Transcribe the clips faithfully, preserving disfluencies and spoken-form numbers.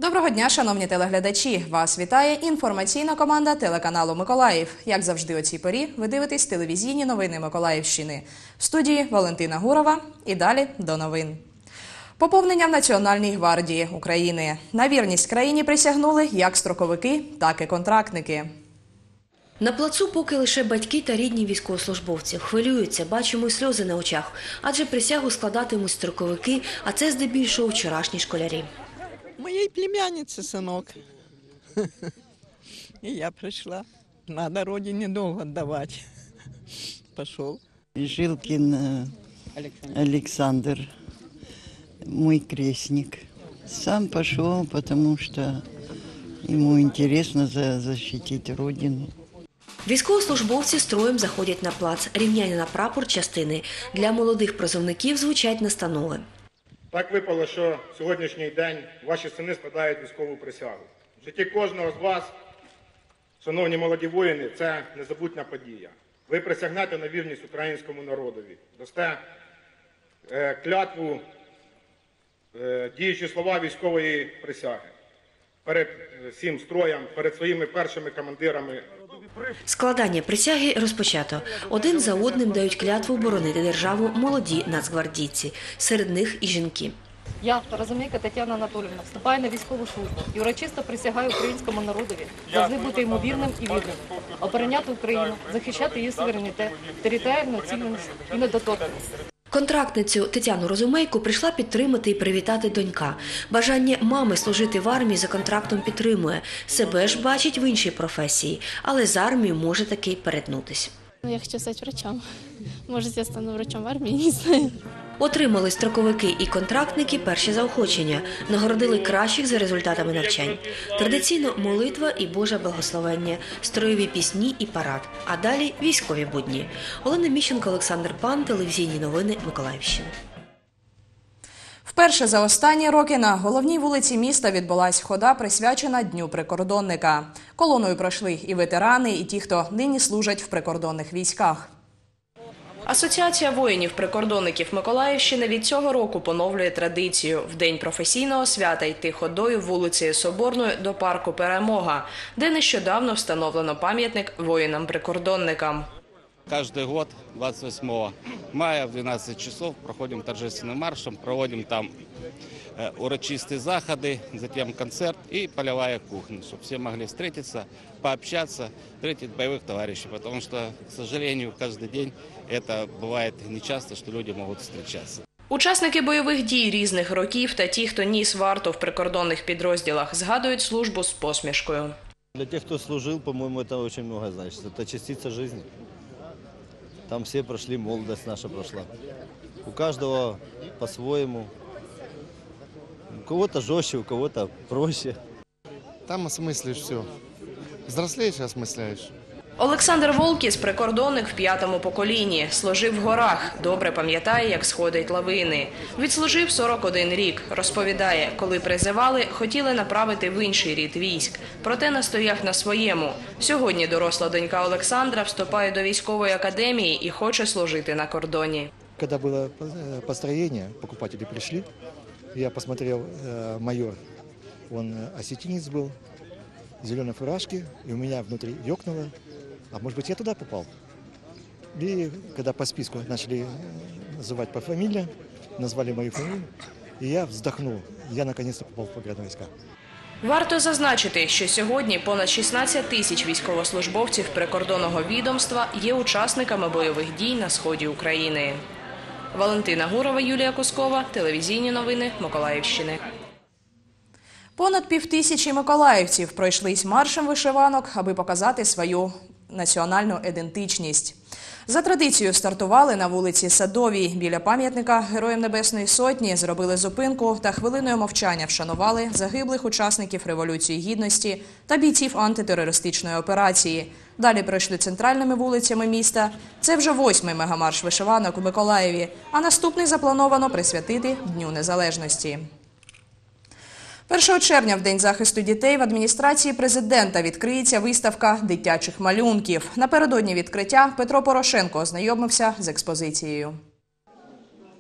Доброго дня, шановні телеглядачі! Вас вітає інформаційна команда телеканалу «Миколаїв». Як завжди о цій порі ви дивитесь телевізійні новини Миколаївщини. В студії Валентина Гурова і далі до новин. Поповнення в Національній гвардії України. На вірність країні присягнули як строковики, так і контрактники. На плацу поки лише батьки та рідні військовослужбовців. Хвилюються, бачимо й сльози на очах. Адже присягу складатимуть строковики, а це здебільшого вчорашні школярі. Моей племяннице, сынок. И я пришла. Надо родине долг отдавать. Пошел. Жилкин Александр, мой крестник. Сам пошел, потому что ему интересно защитить родину. Військовослужбовці строєм заходять на плац. Рівняння на прапор частини. Для молодих призовників звучать настанови. Так випало, що в сьогоднішній день ваші сини складають військову присягу. В житті кожного з вас, шановні молоді воїни, це незабутня подія. Ви присягнете на вірність українському народові, дасте е, клятву, е, діючі слова військової присяги перед всім строєм, перед своїми першими командирами. Складання присяги розпочато. Один за одним дають клятву боронити державу молоді нацгвардійці. Серед них і жінки. Я, Розумійка Тетяна Анатоліївна, вступаю на військову службу і урочисто присягаю українському народові завжди бути йому вірним і вірним, обороняти Україну, захищати її суверенітет, територіальну цілісність і недоторканність. Контрактницю Тетяну Розумейку прийшла підтримати і привітати донька. Бажання мами служити в армії за контрактом підтримує. Себе ж бачить в іншій професії, але з армією може таки перетнутися. Я хочу стати врачом. Може, я стану врачом в армії, не знаю. Отримали строковики і контрактники перші заохочення. Нагородили кращих за результатами навчань. Традиційно молитва і Боже благословення, строєві пісні і парад. А далі військові будні. Олена Міщенко, Олександр Пан, телевізійні новини Миколаївщини. Вперше за останні роки на головній вулиці міста відбулась хода, присвячена Дню прикордонника. Колоною пройшли і ветерани, і ті, хто нині служать в прикордонних військах. Асоціація воїнів-прикордонників Миколаївщини від цього року поновлює традицію – в день професійного свята йти ходою вулицею Соборною до парку «Перемога», де нещодавно встановлено пам'ятник воїнам-прикордонникам. Каждый год двадцать восьмого мая в двенадцать часов проходим торжественным маршем, проводим там э, урочистые заходы, затем концерт и полевая кухня, чтобы все могли встретиться, пообщаться, встретить боевых товарищей, потому что, к сожалению, каждый день это бывает нечасто, что люди могут встречаться. Учасники бойових дій різних років та ті, хто ніс варту в прикордонних підрозділах, згадують службу з посмішкою. Для тех, кто служил, по-моему, это очень много значит. Это частица жизни. Там все прошли, молодость наша прошла. У каждого по-своему. У кого-то жестче, у кого-то проще. Там осмыслишь все. Взрослеешь и осмысляешь. Олександр Волкіс – прикордонник в п'ятому поколінні. Служив в горах, добре пам'ятає, як сходять лавини. Відслужив сорок один рік. Розповідає, коли призивали, хотіли направити в інший рід військ. Проте настояв на своєму. Сьогодні доросла донька Олександра вступає до військової академії і хоче служити на кордоні. Когда было построение, покупатели пришли, я посмотрел, майор, он осетинец был, в зеленой фуражке, и у меня внутри ёкнуло. А может быть, я туда попал? И когда по списку начали называть по фамилии, назвали мою фамилию, и я вздохнул. Я наконец-то попал в погранвойска. Варто зазначити, що сьогодні понад шістнадцять тисяч військовослужбовців прикордонного відомства є учасниками бойових дій на сході України. Валентина Гурова, Юлія Кускова, телевізійні новини Миколаївщини. Понад півтисячі миколаївців пройшлись маршем вишиванок, аби показати свою національну ідентичність. За традицією стартували на вулиці Садовій. Біля пам'ятника Героям Небесної Сотні зробили зупинку та хвилиною мовчання вшанували загиблих учасників Революції Гідності та бійців антитерористичної операції. Далі пройшли центральними вулицями міста. Це вже восьмий мегамарш вишиванок у Миколаєві, а наступний заплановано присвятити Дню Незалежності. першого червня, в День захисту дітей, в адміністрації президента відкриється виставка дитячих малюнків. Напередодні відкриття Петро Порошенко ознайомився з експозицією.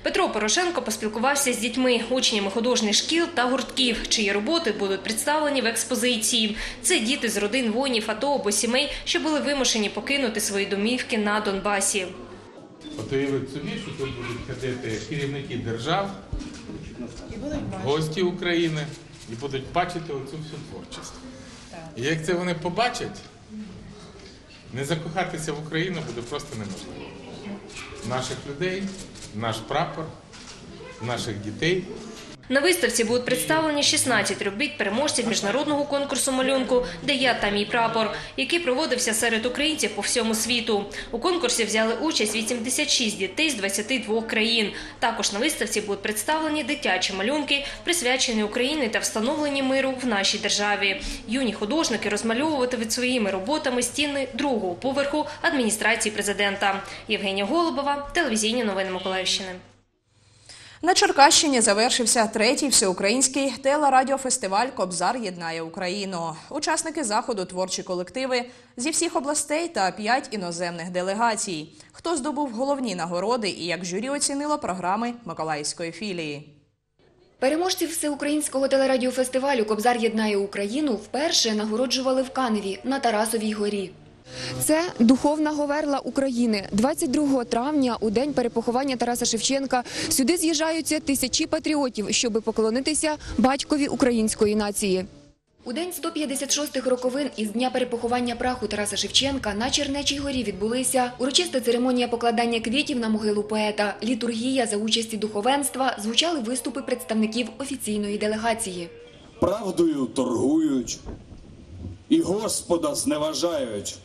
Петро Порошенко поспілкувався з дітьми, учнями художніх шкіл та гуртків, чиї роботи будуть представлені в експозиції. Це діти з родин воїнів АТО або сімей, що були вимушені покинути свої домівки на Донбасі. От уявіть собі, що тут будуть ходити керівники держав, гості України і будуть бачити оцю всю творчість. І як це вони побачать, не закохатися в Україну буде просто неможливо. Наших людей, наш прапор, наших дітей. На виставці будуть представлені шістнадцять робіт переможців міжнародного конкурсу малюнку «Де я, там мій прапор», який проводився серед українців по всьому світу. У конкурсі взяли участь вісімдесят шість дітей з двадцяти двох країн. Також на виставці будуть представлені дитячі малюнки, присвячені Україні та встановленні миру в нашій державі. Юні художники розмальовуватимуть своїми роботами стіни другого поверху адміністрації президента. Євгенія Голубова, телевізійні новини Миколаївщини. На Черкащині завершився третій всеукраїнський телерадіофестиваль «Кобзар єднає Україну». Учасники заходу – творчі колективи зі всіх областей та п'ять іноземних делегацій. Хто здобув головні нагороди і як журі оцінило програми Миколаївської філії. Переможців всеукраїнського телерадіофестивалю «Кобзар єднає Україну» вперше нагороджували в Каневі на Тарасовій горі. Це духовна говерла України. двадцять другого травня, у день перепоховання Тараса Шевченка, сюди з'їжджаються тисячі патріотів, щоби поклонитися батькові української нації. У день сто п'ятдесят шостих роковин із дня перепоховання праху Тараса Шевченка на Чернечій горі відбулися урочиста церемонія покладання квітів на могилу поета, літургія за участі духовенства, звучали виступи представників офіційної делегації. Правдою торгують і Господа зневажають.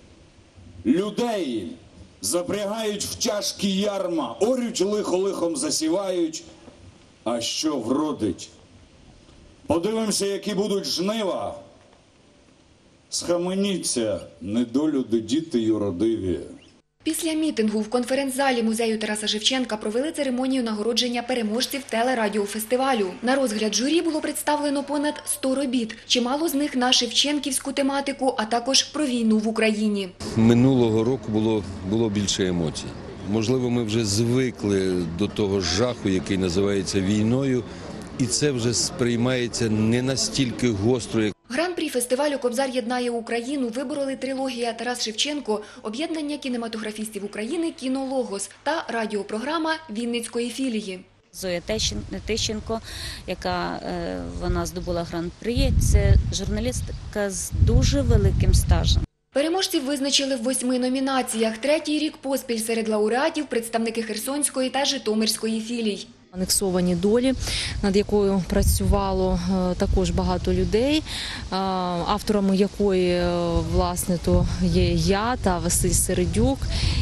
Людей запрягають в тяжкі ярма, орють лихо лихом засівають. А що вродить? Подивимося, які будуть жнива. Схаменіться, недолюди, діти юродиві. Після мітингу в конференц-залі музею Тараса Шевченка провели церемонію нагородження переможців телерадіофестивалю. На розгляд журі було представлено понад сто робіт. Чимало з них на шевченківську тематику, а також про війну в Україні. Минулого року було, було більше емоцій. Можливо, ми вже звикли до того жаху, який називається війною, і це вже сприймається не настільки гостро, як Гран-прі фестивалю «Кобзар єднає Україну» вибороли трилогія «Тарас Шевченко», об'єднання кінематографістів України «Кінологос» та радіопрограма Вінницької філії. Зоя Тищенко, яка вона здобула гран-прі, це журналістка з дуже великим стажем. Переможців визначили в восьми номінаціях. Третій рік поспіль серед лауреатів представники Херсонської та Житомирської філій. Анексовані долі, над якою працювало також багато людей, авторами якої, власне, то є я та Василь Середюк,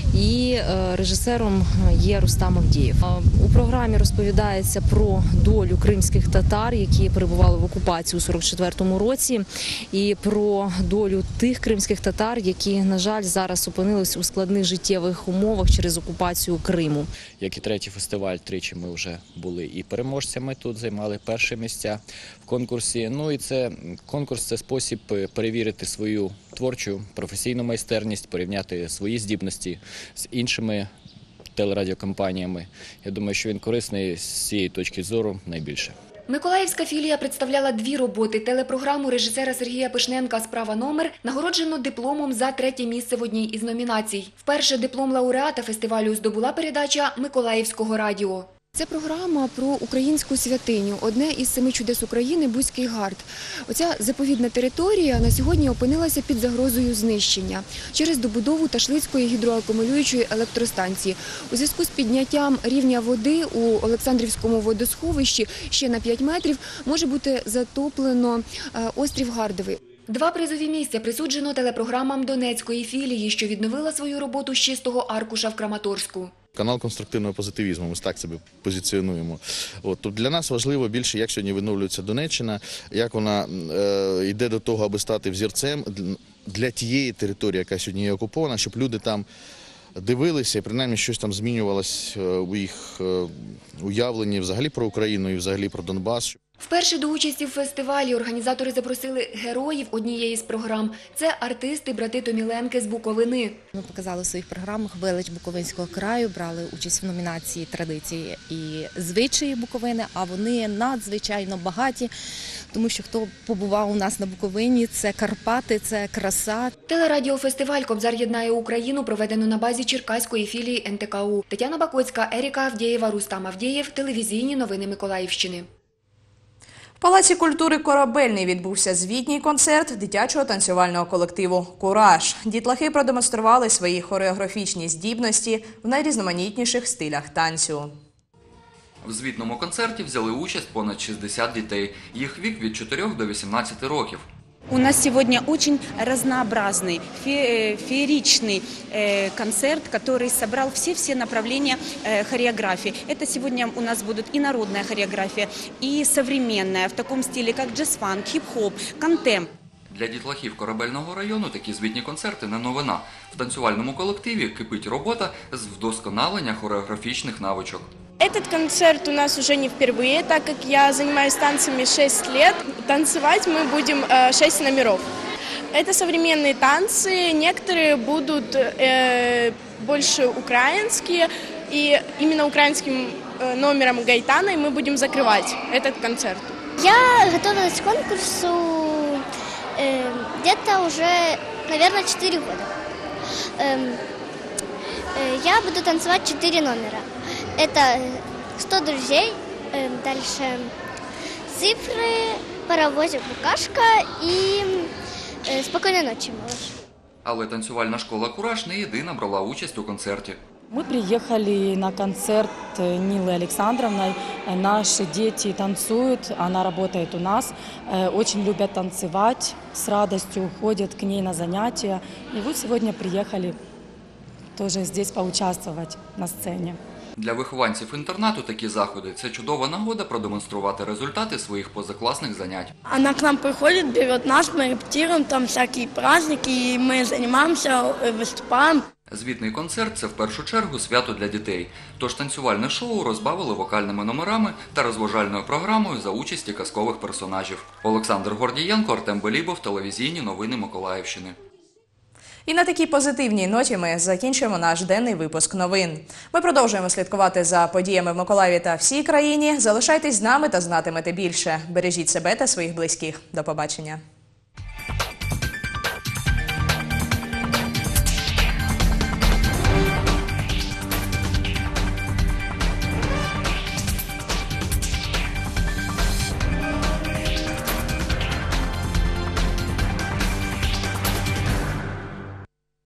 і режисером є Рустам Авдієв. У програмі розповідається про долю кримських татар, які перебували в окупації у сорок четвертому році, і про долю тих кримських татар, які, на жаль, зараз опинились у складних життєвих умовах через окупацію Криму. Як і третій фестиваль, тричі ми вже були і переможцями тут, займали перші місця в конкурсі. Ну і це конкурс – це спосіб перевірити свою творчу, професійну майстерність, порівняти свої здібності з іншими телерадіокомпаніями. Я думаю, що він корисний з цієї точки зору найбільше. Миколаївська філія представляла дві роботи. Телепрограму режисера Сергія Пишненка «Справа номер» нагороджено дипломом за третє місце в одній із номінацій. Вперше диплом лауреата фестивалю здобула передача Миколаївського радіо. Це програма про українську святиню, одне із семи чудес України – Бузький гард. Оця заповідна територія на сьогодні опинилася під загрозою знищення через добудову Ташлицької гідроакумулюючої електростанції. У зв'язку з підняттям рівня води у Олександрівському водосховищі ще на п'ять метрів може бути затоплено острів Гардовий. Два призові місця присуджено телепрограмам Донецької філії, що відновила свою роботу з чистого аркуша в Краматорську. Канал конструктивного позитивізму, ми так себе позиціонуємо. От, то для нас важливо більше, як сьогодні відновлюється Донеччина, як вона е, йде до того, аби стати взірцем для тієї території, яка сьогодні є окупована, щоб люди там дивилися і принаймні щось там змінювалося у їх е, уявленні взагалі про Україну і взагалі про Донбас. Вперше до участі в фестивалі організатори запросили героїв однієї з програм. Це артисти брати Томіленки з Буковини. Ми показали в своїх програмах велич Буковинського краю, брали участь в номінації «Традиції і звичаї Буковини», а вони надзвичайно багаті, тому що хто побував у нас на Буковині, це Карпати, це краса. Телерадіофестиваль «Кобзар єднає Україну» проведено на базі Черкаської філії ен те ка у. Тетяна Бакоцька, Еріка Авдєєва, Рустам Авдєєв. Телевізійні новини Миколаївщини. В Палаці культури «Корабельний» відбувся звітній концерт дитячого танцювального колективу «Кураж». Дітлахи продемонстрували свої хореографічні здібності в найрізноманітніших стилях танцю. В звітному концерті взяли участь понад шістдесят дітей. Їх вік від чотирьох до вісімнадцяти років. У нас сегодня очень разнообразный, фееричный концерт, который собрал все-все направления хореографии. Это сегодня у нас будут и народная хореография, и современная, в таком стиле, как джаз-фанк, хип-хоп, контемп. Для дітлахів Корабельного району такі звітні концерти не новина. В танцювальному колективі кипить робота з вдосконалення хореографічних навичок. Этот концерт у нас уже не впервые, так как я занимаюсь танцами шесть лет. Танцевать мы будем шесть номеров. Это современные танцы, некоторые будут э, больше украинские, и именно украинским номером гайтана мы будем закрывать этот концерт. Я готовилась к конкурсу э, где-то уже, наверное, четыре года. Э, э, я буду танцевать четыре номера. Это сто друзей, э, дальше цифры, паровозик, букашка и э, спокойной ночи, малыш. Але танцювальна школа «Кураж» не єдина брала участь у концерті. Мы приехали на концерт Нилы Александровны. Наши дети танцуют, она работает у нас, очень любят танцевать, с радостью ходят к ней на занятия. И вот сегодня приехали тоже здесь поучаствовать на сцене. Для вихованців інтернату такі заходи – це чудова нагода продемонструвати результати своїх позакласних занять. Она к нам приходит, берет нас, мы репетируем, там всякие праздники, и мы занимаемся, выступаем. Звітний концерт – це в першу чергу свято для дітей. Тож танцювальне шоу розбавили вокальними номерами та розважальною програмою за участі казкових персонажів. Олександр Гордієнко, Артем Белібов, телевізійні новини Миколаївщини. І на такій позитивній ноті ми закінчуємо наш денний випуск новин. Ми продовжуємо слідкувати за подіями в Миколаєві та всій країні. Залишайтесь з нами та знатимете більше. Бережіть себе та своїх близьких. До побачення.